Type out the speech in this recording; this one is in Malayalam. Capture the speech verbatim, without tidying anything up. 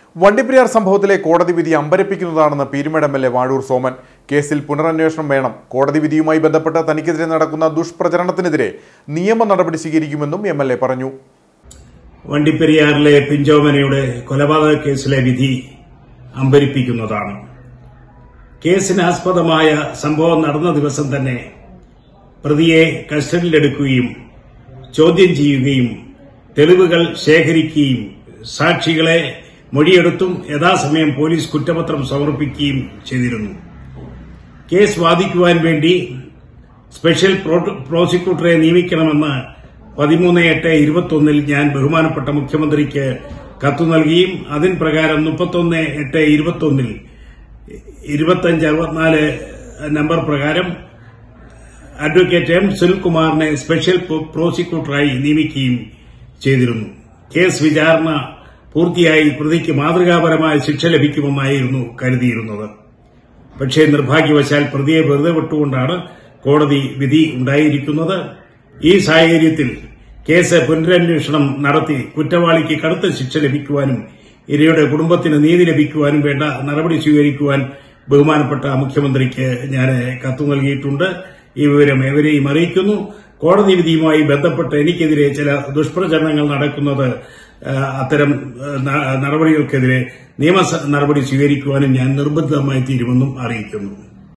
വണ്ടിപ്പെരിയാർ സംഭവത്തിലെ കോടതി വിധി അമ്പരപ്പിക്കുന്നതാണെന്ന് Peermade M L A Vazhoor Soman. കേസിൽ പുനരന്വേഷണം വേണം. കോടതി വിധിയുമായി ബന്ധപ്പെട്ട് തനിക്കെതിരെ നടക്കുന്ന ദുഷ്പ്രചരണത്തിനെതിരെ നിയമ നടപടി സ്വീകരിക്കുമെന്നും എം എൽ എ പറഞ്ഞു. വണ്ടിപ്പെരിയാറിലെ പിഞ്ചോമനയുടെ കൊലപാതക കേസിലെ വിധി അമ്പരിപ്പിക്കുന്നതാണ്. കേസിനാസ്പദമായ സംഭവം നടന്ന ദിവസം തന്നെ പ്രതിയെ കസ്റ്റഡിയിലെടുക്കുകയും ചോദ്യം ചെയ്യുകയും തെളിവുകൾ ശേഖരിക്കുകയും സാക്ഷികളെ മൊഴിയെടുത്തും യഥാസമയം പോലീസ് കുറ്റപത്രം സമർപ്പിക്കുകയും ചെയ്തിരുന്നു. കേസ് വാദിക്കുവാൻ വേണ്ടി സ്പെഷ്യൽ പ്രോസിക്യൂട്ടറെ നിയമിക്കണമെന്ന് പതിമൂന്ന് എട്ട് ഇരുപത്തൊന്നിൽ ഞാൻ ബഹുമാനപ്പെട്ട മുഖ്യമന്ത്രിക്ക് കത്തു നൽകിയും അതിൻ പ്രകാരം മുപ്പത്തൊന്ന് എട്ട് ഇരുപത്തൊന്നിൽ ഇരുപത്തിയഞ്ച് അറുപത്തിനാല് നമ്പർ പ്രകാരം അഡ്വക്കേറ്റ് എം സുനിൽകുമാറിനെ സ്പെഷ്യൽ പ്രോസിക്യൂട്ടറായി നിയമിക്കുകയും ചെയ്തിരുന്നു. കേസ് വിചാരണ പൂർത്തിയായി പ്രതിക്ക് മാതൃകാപരമായ ശിക്ഷ ലഭിക്കുമെന്നായിരുന്നു കരുതിയിരുന്നത്. പക്ഷേ നിർഭാഗ്യവശാൽ പ്രതിയെ വെറുതെ വിട്ടുകൊണ്ടാണ് കോടതി വിധി ഉണ്ടായിരിക്കുന്നത്. ഈ സാഹചര്യത്തിൽ കേസ് പുനരന്വേഷണം നടത്തി കുറ്റവാളിക്ക് കടുത്ത ശിക്ഷ ലഭിക്കുവാനും ഇരയുടെ കുടുംബത്തിന് നീതി ലഭിക്കുവാനും വേണ്ട നടപടി സ്വീകരിക്കുവാൻ ബഹുമാനപ്പെട്ട മുഖ്യമന്ത്രിക്ക് ഞാൻ കത്തു നൽകിയിട്ടുണ്ട്. ഈ വിവരം ഏവരെയും അറിയിക്കുന്നു. കോടതി വിധിയുമായി ബന്ധപ്പെട്ട് എനിക്കെതിരെ ചില ദുഷ്പ്രചരണങ്ങൾ നടക്കുന്നത് അത്തരം നടപടികൾക്കെതിരെ നിയമ നടപടി സ്വീകരിക്കുവാനും ഞാൻ നിർബന്ധിതമായി തീരുമെന്നും അറിയിക്കുന്നു.